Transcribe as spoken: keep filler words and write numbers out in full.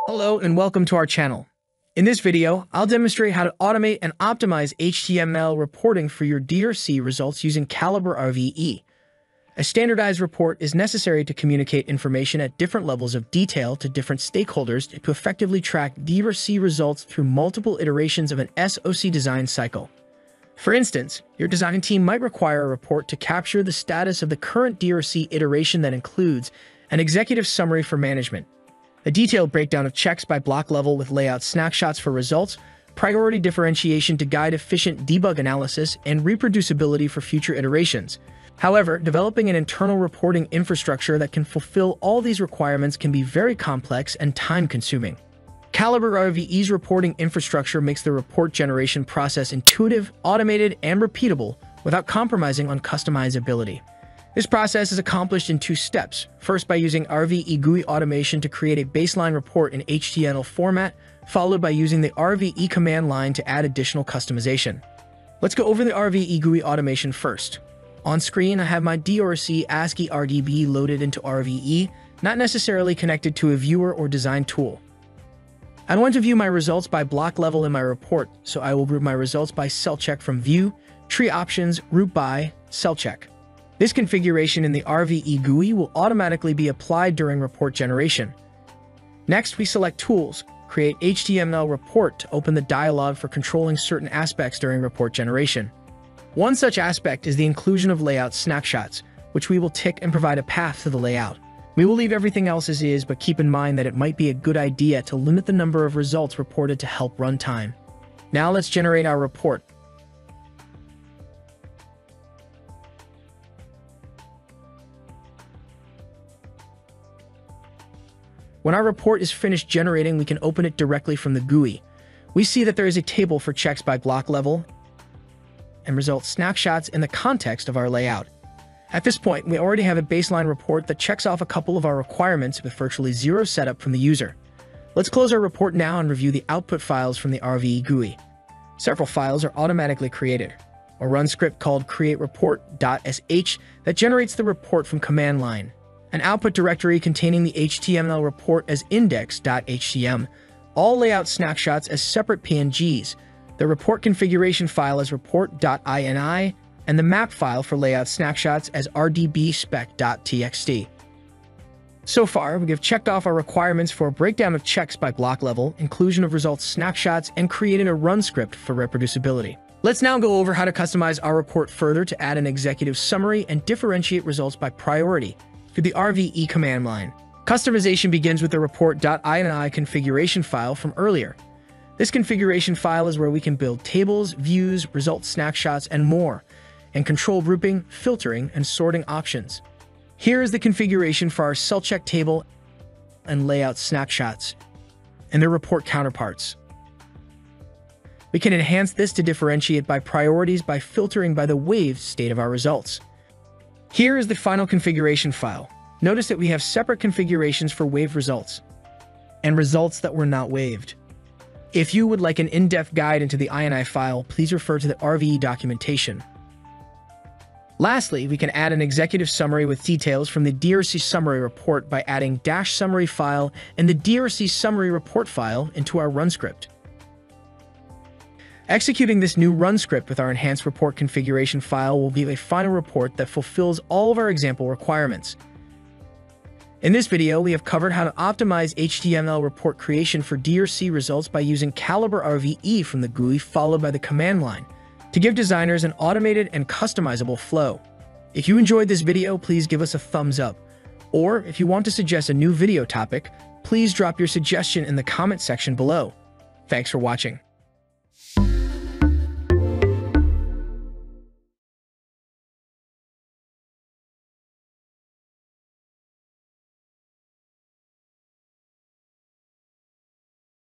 Hello and welcome to our channel. In this video, I'll demonstrate how to automate and optimize H T M L reporting for your D R C results using Calibre R V E. A standardized report is necessary to communicate information at different levels of detail to different stakeholders to effectively track D R C results through multiple iterations of an S O C design cycle. For instance, your design team might require a report to capture the status of the current D R C iteration that includes an executive summary for management, a detailed breakdown of checks by block level with layout snapshots for results, priority differentiation to guide efficient debug analysis, and reproducibility for future iterations. However, developing an internal reporting infrastructure that can fulfill all these requirements can be very complex and time-consuming. Calibre R V E's reporting infrastructure makes the report generation process intuitive, automated, and repeatable without compromising on customizability. This process is accomplished in two steps. First, by using R V E G U I automation to create a baseline report in H T M L format, followed by using the R V E command line to add additional customization. Let's go over the R V E G U I automation first. On screen, I have my D R C ASCII R D B loaded into R V E, not necessarily connected to a viewer or design tool. I want to view my results by block level in my report, so I will group my results by cell check from View, Tree Options, Group by, Cell Check. This configuration in the R V E G U I will automatically be applied during report generation. Next, we select Tools, Create H T M L Report to open the dialog for controlling certain aspects during report generation. One such aspect is the inclusion of layout snapshots, which we will tick and provide a path to the layout. We will leave everything else as is, but keep in mind that it might be a good idea to limit the number of results reported to help runtime. Now let's generate our report. When our report is finished generating, we can open it directly from the G U I. We see that there is a table for checks by block level and result snapshots in the context of our layout. At this point, we already have a baseline report that checks off a couple of our requirements with virtually zero setup from the user. Let's close our report now and review the output files from the R V E G U I. Several files are automatically created. A run script called createreport.sh that generates the report from command line. An output directory containing the H T M L report as index.htm, all layout snapshots as separate P N Gs, the report configuration file as report.ini, and the map file for layout snapshots as rdbspec.txt. So far, we have checked off our requirements for a breakdown of checks by block level, inclusion of results snapshots, and created a run script for reproducibility. Let's now go over how to customize our report further to add an executive summary and differentiate results by priority through the R V E command line. Customization begins with the report.ini configuration file from earlier. This configuration file is where we can build tables, views, result snapshots, and more, and control grouping, filtering, and sorting options. Here is the configuration for our cell check table and layout snapshots, and their report counterparts. We can enhance this to differentiate by priorities by filtering by the waved state of our results. Here is the final configuration file. Notice that we have separate configurations for waved results and results that were not waved. If you would like an in-depth guide into the I N I file, please refer to the R V E documentation. Lastly, we can add an executive summary with details from the D R C summary report by adding dash summary file and the D R C summary report file into our run script. Executing this new run script with our enhanced report configuration file will be a final report that fulfills all of our example requirements. In this video, we have covered how to optimize H T M L report creation for D R C results by using Calibre R V E from the G U I followed by the command line to give designers an automated and customizable flow. If you enjoyed this video, please give us a thumbs up. Or if you want to suggest a new video topic, please drop your suggestion in the comment section below. Thanks for watching.